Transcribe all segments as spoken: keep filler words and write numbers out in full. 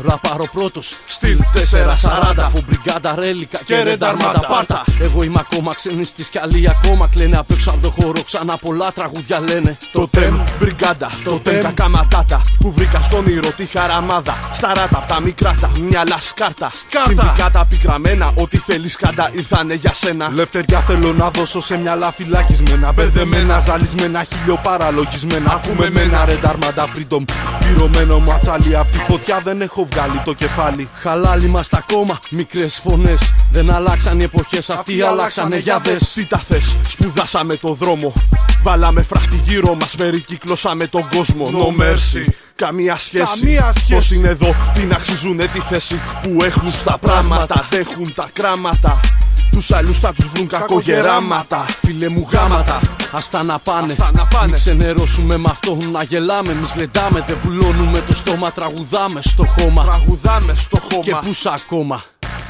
ραπάρω πρώτος, στυλ τέσσερα σαράντα. Από μπριγκάντα, ρέλικα και ρενταρμάτα πάρτα. Εγώ είμαι ακόμα ξενιστής κι άλλοι ακόμα κλαίνε. Απ' έξω απ' το χώρο ξανά πολλά τραγούδια λένε. Το τεμ, μπριγκάντα, το τεμ, κακά ματάτα που βρήκα στον ήρω τη χαραμάδα. Στα ράτα απ' τα μικρά τα μυαλά σκάρτα. Συνδικάτα πικραμένα, ό,τι θέλεις κάντα ήρθανε για σένα. Λευτεριά θέλω να δώσω σε μυαλά φυλακισμένα. Μπερδεμένα, ζαλισμένα, χιλιοπαραλογισμένα. Ακούμε μένα ρενταρμάντα freedom. Πυρωμένο μου ατσάλι απ' τη φωτιά δεν έχω βγάλει το κεφάλι. Χαλάλι μας τα κόμμα, μικρές φωνές. Δεν αλλάξαν οι εποχές, αυτοί αλλάξανε για δες. Τι τα θες, σπουδάσαμε το δρόμο. Βάλαμε φράχτη γύρω μας, περικύκλωσαμε τον κόσμο. No mercy, καμία σχέση. Καμία σχέση. Πώς είναι εδώ, την αξίζουνε τη θέση που έχουν στα πράγματα. Αντέχουν τα κράματα. Τους άλλους θα τους βρουν κακογεράματα. Φίλε μου γάματα, άστα να πάνε. Άστα να πάνε. Μην ξενερώσουμε με αυτό να γελάμε. Εμείς γλεντάμε, δεν βουλώνουμε το στόμα. Τραγουδάμε στο χώμα. Τραγουδάμε στο χώμα. Και πούς ακόμα.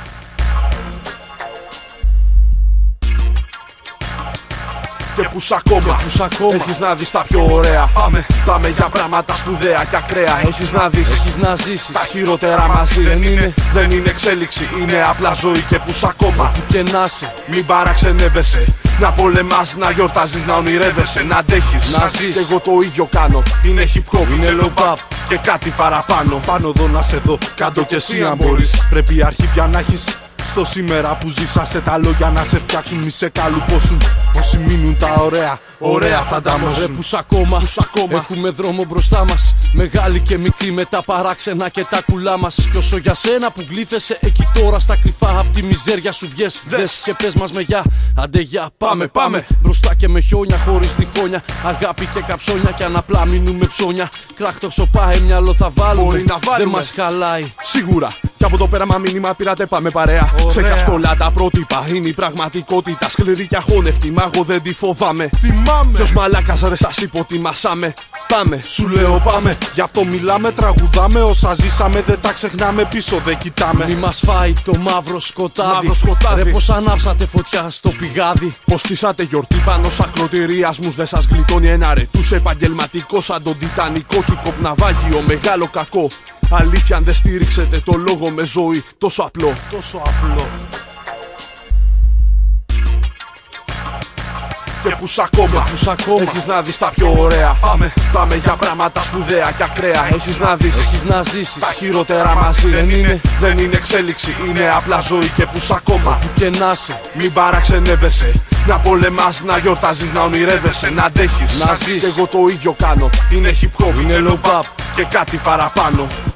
Και πούς ακόμα, πούς ακόμα. Έχεις να δεις τα πιο ωραία. Πάμε, πάμε για πράγματα σπουδαία και ακραία. Έχεις να δεις, έχεις να ζήσεις τα χειρότερα μαζί. Δεν είναι, δεν είναι εξέλιξη, είναι απλά ζωή. Και πούς ακόμα, που και να σε. Μην παραξενεύεσαι, να πολεμάς, να γιορτάζεις, να ονειρεύεσαι, να αντέχεις, να ζεις. Εγώ το ίδιο κάνω, είναι hip hop, είναι low pop και κάτι παραπάνω. Πάνω εδώ να σε δω, κάντο κι εσύ αν μπορείς. Πρέπει αρχίδια να έχεις στο σήμερα που ζήσα, σε τα λόγια να σε φτιάξουν, μη σε καλουπώσουν. Όσοι μείνουν τα ωραία, ωραία θα τα μώσουν. Ρε πούς ακόμα, πούς ακόμα. Έχουμε δρόμο μπροστά μας, μεγάλη και μικρή με τα παράξενα και τα κουλά μας. Κι όσο για σένα που γλύφεσαι εκεί τώρα στα κρυφά, απ' τη μιζέρια σου βγες, δες και πες μας με γεια. Άντε γεια, πάμε, πάμε, μπροστά και με χιόνια, χωρίς διχόνια. Αγάπη και καψόνια κι αν απλά μείνουμε ψώνια. Κράχτο σοπάει, μυαλό θα βάλουμε, μπορεί να βάλουμε. Δεν μας χαλάει. Σίγουρα, κι από το πέραμα μήνυμα πήρατε πάμε παρέα. Ξεκαστολά τα πρότυπα, είναι η πραγματικότητα. Σκληρή και αχώνευτη, μα εγώ δεν τη φοβάμαι. Θυμάμαι. Ποιος μαλάκας ρε σας υποτιμάσαμε. Πάμε, σου λέω πάμε. Γι' αυτό μιλάμε, τραγουδάμε. Όσα ζήσαμε δεν τα ξεχνάμε, πίσω δεν κοιτάμε. Μη μας φάει το μαύρο σκοτάδι. Μαύρο σκοτάδι. Ρε πως ανάψατε φωτιά στο πηγάδι. Πως στήσατε γιορτή πάνω σ' ακροτηριασμούς. Δεν σας γλιτώνει ένα ρετούς επαγγελματικό σαν τον τιτανικό hip-hop ναυάγιο. Μεγάλο κακό. Αλήθεια αν δεν στήριξετε το λόγο με ζωή. Τόσο απλό, τόσο απλό. Και πούς ακόμα, πούς ακόμα. Έχεις να δεις τα πιο ωραία. Πάμε, πάμε για πράγματα σπουδαία και ακραία. Έχεις να δεις, έχεις να ζήσεις τα χειρότερα μαζί. Δεν είναι, δεν είναι εξέλιξη, είναι απλά ζωή. Και πούς ακόμα, που και να σε. Μην παραξενεύεσαι, να πολεμάς, να γιορτάζεις, να ονειρεύεσαι, να αντέχεις, να ζεις. Εγώ το ίδιο κάνω, είναι hip hop, είναι low pop και κάτι παραπάνω.